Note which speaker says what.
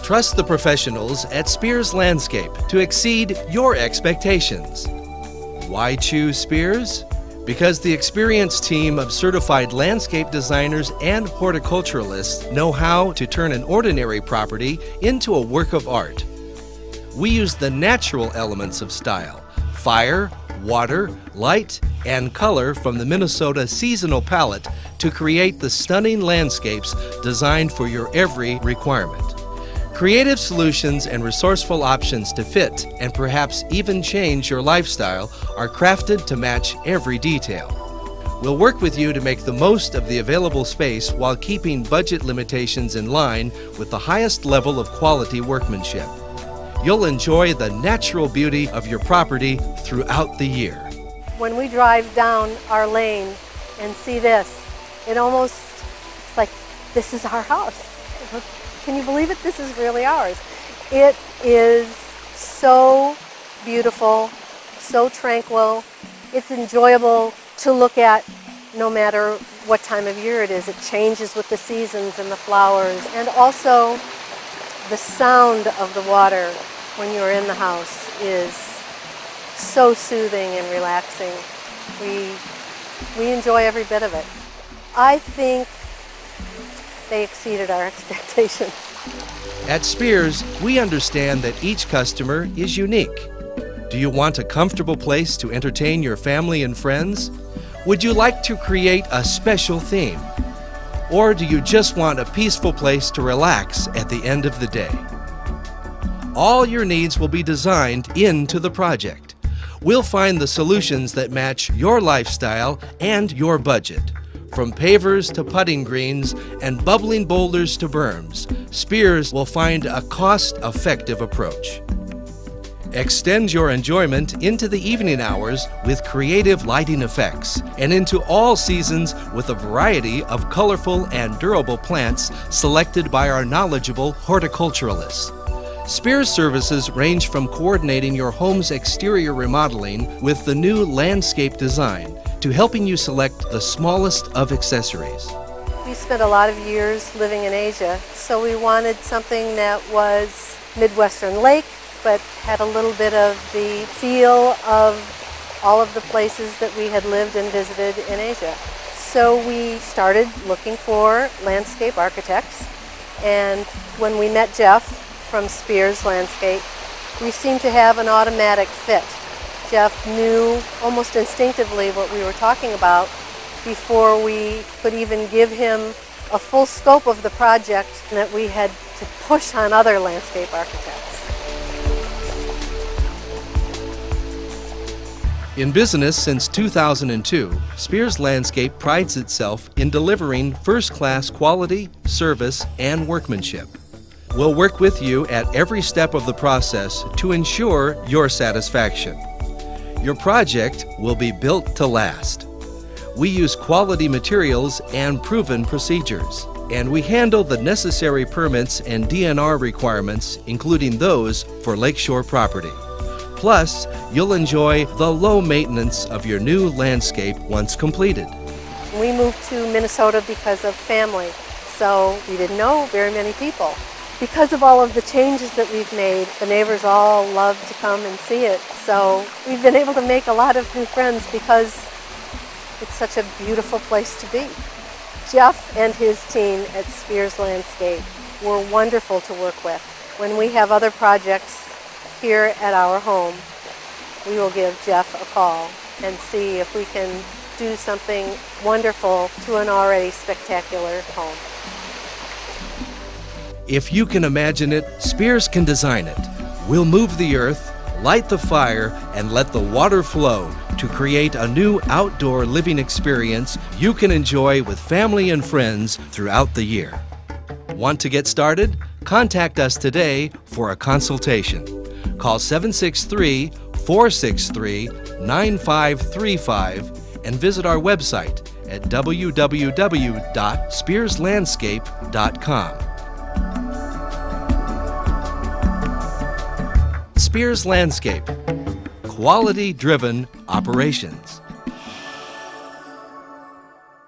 Speaker 1: Trust the professionals at Spears Landscape to exceed your expectations. Why choose Spears? Because the experienced team of certified landscape designers and horticulturalists know how to turn an ordinary property into a work of art. We use the natural elements of style: fire, water, light, and color from the Minnesota seasonal palette to create the stunning landscapes designed for your every requirement. Creative solutions and resourceful options to fit and perhaps even change your lifestyle are crafted to match every detail. We'll work with you to make the most of the available space while keeping budget limitations in line with the highest level of quality workmanship. You'll enjoy the natural beauty of your property throughout the year.
Speaker 2: When we drive down our lane and see this, it's like this is our house. Can you believe it? This is really ours. It is so beautiful, so tranquil. It's enjoyable to look at no matter what time of year it is. It changes with the seasons and the flowers, and also the sound of the water when you're in the house is so soothing and relaxing. We enjoy every bit of it. I think they exceeded our expectations.
Speaker 1: At Spears, we understand that each customer is unique. Do you want a comfortable place to entertain your family and friends? Would you like to create a special theme? Or do you just want a peaceful place to relax at the end of the day? All your needs will be designed into the project. We'll find the solutions that match your lifestyle and your budget. From pavers to putting greens and bubbling boulders to berms, Spears will find a cost-effective approach. Extend your enjoyment into the evening hours with creative lighting effects and into all seasons with a variety of colorful and durable plants selected by our knowledgeable horticulturalists. Spears services range from coordinating your home's exterior remodeling with the new landscape design to helping you select the smallest of accessories.
Speaker 2: We spent a lot of years living in Asia, so we wanted something that was Midwestern lake, but had a little bit of the feel of all of the places that we had lived and visited in Asia. So we started looking for landscape architects, and when we met Jeff from Spears Landscape, we seemed to have an automatic fit. Jeff knew almost instinctively what we were talking about before we could even give him a full scope of the project that we had to push on other landscape architects.
Speaker 1: In business since 2002, Spears Landscape prides itself in delivering first-class quality, service, and workmanship. We'll work with you at every step of the process to ensure your satisfaction. Your project will be built to last. We use quality materials and proven procedures, and we handle the necessary permits and DNR requirements, including those for lakeshore property. Plus, you'll enjoy the low maintenance of your new landscape once completed.
Speaker 2: We moved to Minnesota because of family, so we didn't know very many people. Because of all of the changes that we've made, the neighbors all love to come and see it. So we've been able to make a lot of new friends because it's such a beautiful place to be. Jeff and his team at Spears Landscape were wonderful to work with. When we have other projects here at our home, we will give Jeff a call and see if we can do something wonderful to an already spectacular home.
Speaker 1: If you can imagine it, Spears can design it. We'll move the earth, light the fire, and let the water flow to create a new outdoor living experience you can enjoy with family and friends throughout the year. Want to get started? Contact us today for a consultation. Call 763-463-9535 and visit our website at www.spearslandscape.com. Spears Landscape, quality-driven operations.